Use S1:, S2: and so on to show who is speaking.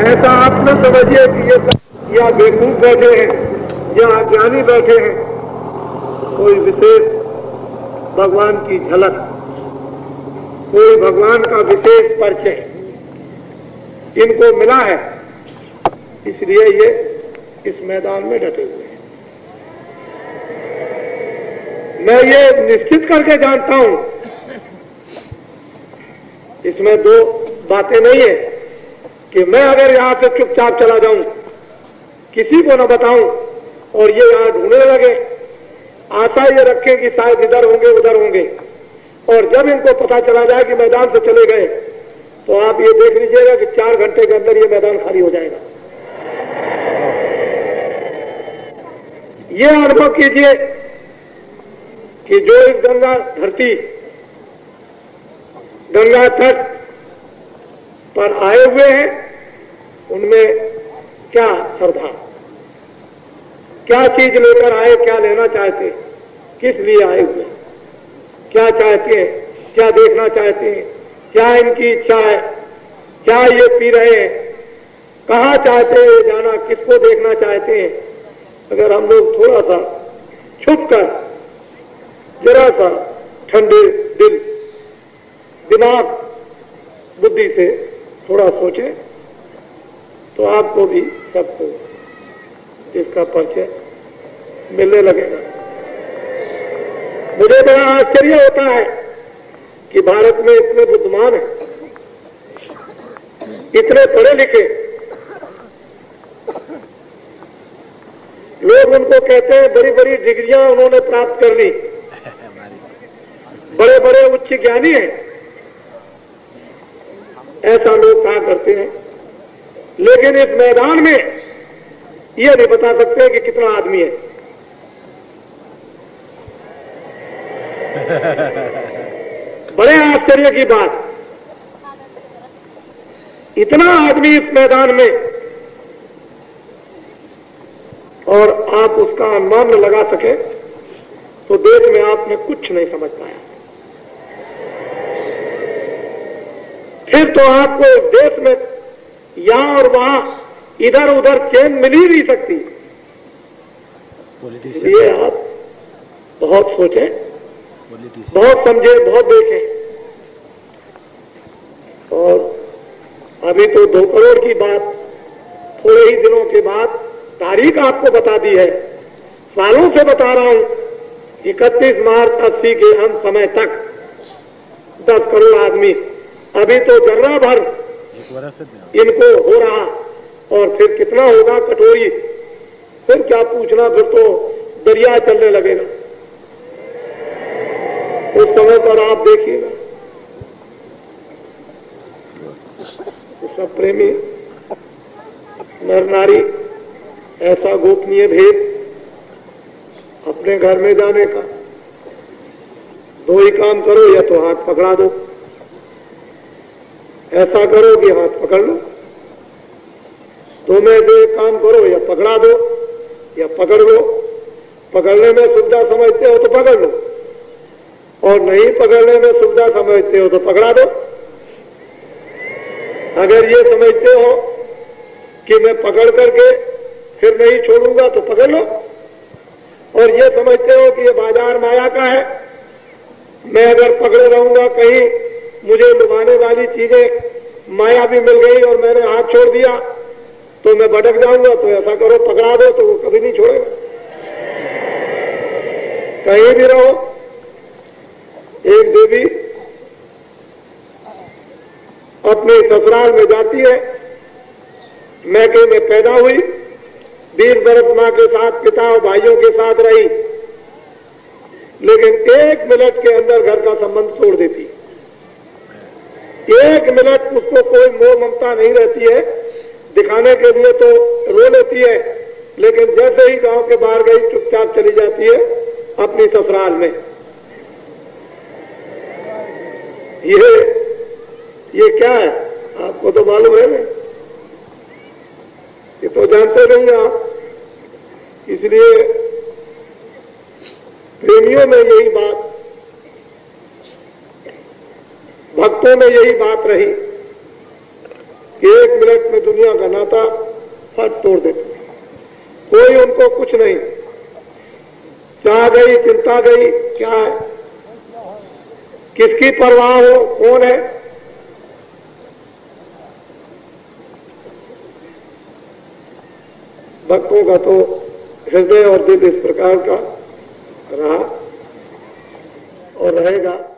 S1: ऐसा आप न समझिए कि ये या बेवकूफ बैठे हैं या अज्ञानी बैठे हैं। कोई विशेष भगवान की झलक, कोई भगवान का विशेष परिचय इनको मिला है, इसलिए ये इस मैदान में डटे हुए हैं। मैं ये निश्चित करके जानता हूं, इसमें दो बातें नहीं है कि मैं अगर यहां से चुपचाप चला जाऊं, किसी को न बताऊं और ये यहां ढूंढने लगे, आशा ये रखें कि शायद इधर होंगे उधर होंगे, और जब इनको पता चला जाए कि मैदान से चले गए तो आप ये देख लीजिएगा कि 4 घंटे के अंदर ये मैदान खाली हो जाएगा। ये अनुभव कीजिए कि जो इस गंगा धरती, गंगा तट पर आए हुए हैं, उनमें क्या श्रद्धा, क्या चीज लेकर आए, क्या लेना चाहते, किस लिए आए हुए, क्या चाहते हैं, क्या देखना चाहते हैं, क्या इनकी इच्छा है, क्या ये पी रहे हैं, कहाँ चाहते हैं जाना, किसको देखना चाहते हैं। अगर हम लोग थोड़ा सा छुपकर, जरा सा ठंडे दिल, दिमाग, बुद्धि से थोड़ा सोचें तो आपको भी, सबको इसका परिचय मिलने लगेगा। मुझे बड़ा आश्चर्य होता है कि भारत में इतने बुद्धिमान हैं, इतने पढ़े लिखे लोग, उनको कहते हैं बड़ी बड़ी डिग्रियां उन्होंने प्राप्त कर ली, बड़े बड़े उच्च ज्ञानी हैं, ऐसा लोग कहा करते हैं। लेकिन इस मैदान में यह नहीं बता सकते कि कितना आदमी है। बड़े आश्चर्य की बात, इतना आदमी इस मैदान में, और आप उसका अनुमान न लगा सके तो देश में आपने कुछ नहीं समझ पाया। फिर तो आपको देश में यहां और वहां, इधर उधर चैन मिल ही नहीं सकती। इसलिए आप बहुत सोचें, बहुत समझे, बहुत देखें। और अभी तो 2 करोड़ की बात थोड़े ही दिनों के बाद तारीख आपको बता दी है। सालों से बता रहा हूं, 31 मार्च 80 के अंत समय तक 10 करोड़ आदमी, अभी तो जर्रा भर इनको हो रहा, और फिर कितना होगा कटोरी, फिर क्या पूछना, फिर तो दरिया चलने लगेगा। उस समय पर आप देखिएगा तो सब प्रेमी नर नारी, ऐसा गोपनीय भेद अपने घर में जाने का, 2 ही काम करो, या तो हाथ पकड़ा दो, ऐसा करो कि हाथ पकड़ लो, तो में 2 काम करो, या पकड़ा दो या पकड़ लो। पकड़ने में सुविधा समझते हो तो पकड़ लो, और नहीं पकड़ने में सुविधा समझते हो तो पकड़ा दो। अगर ये समझते हो कि मैं पकड़ करके फिर नहीं छोड़ूंगा तो पकड़ लो, और ये समझते हो कि ये बाजार माया का है, मैं अगर पकड़े रहूंगा, कहीं मुझे लुभाने वाली चीजें माया भी मिल गई और मैंने हाथ छोड़ दिया तो मैं भटक जाऊंगा, तो ऐसा करो, पकड़ा दो तो वो कभी नहीं छोड़ेगा। कहीं भी रहो, एक देवी अपने ससुराल में जाती है, मैके में पैदा हुई, 20 बरस मां के साथ, पिता और भाइयों के साथ रही, लेकिन 1 मिनट के अंदर घर का संबंध छोड़ देती। 1 मिनट उसको कोई मोह ममता नहीं रहती है, दिखाने के लिए तो रो लेती है, लेकिन जैसे ही गांव के बाहर गई चुपचाप चली जाती है अपनी ससुराल में। ये क्या है आपको तो मालूम है ना, ये तो जानते नहीं आप। इसलिए प्रेमियों में यही बात, भक्तों में यही बात रही कि 1 मिनट में दुनिया का नाता फट तोड़ देते हैं। कोई उनको कुछ नहीं, चाह गई, चिंता गई, क्या है, किसकी परवाह हो, कौन है। भक्तों का तो हृदय और दिल इस प्रकार का रहा और रहेगा।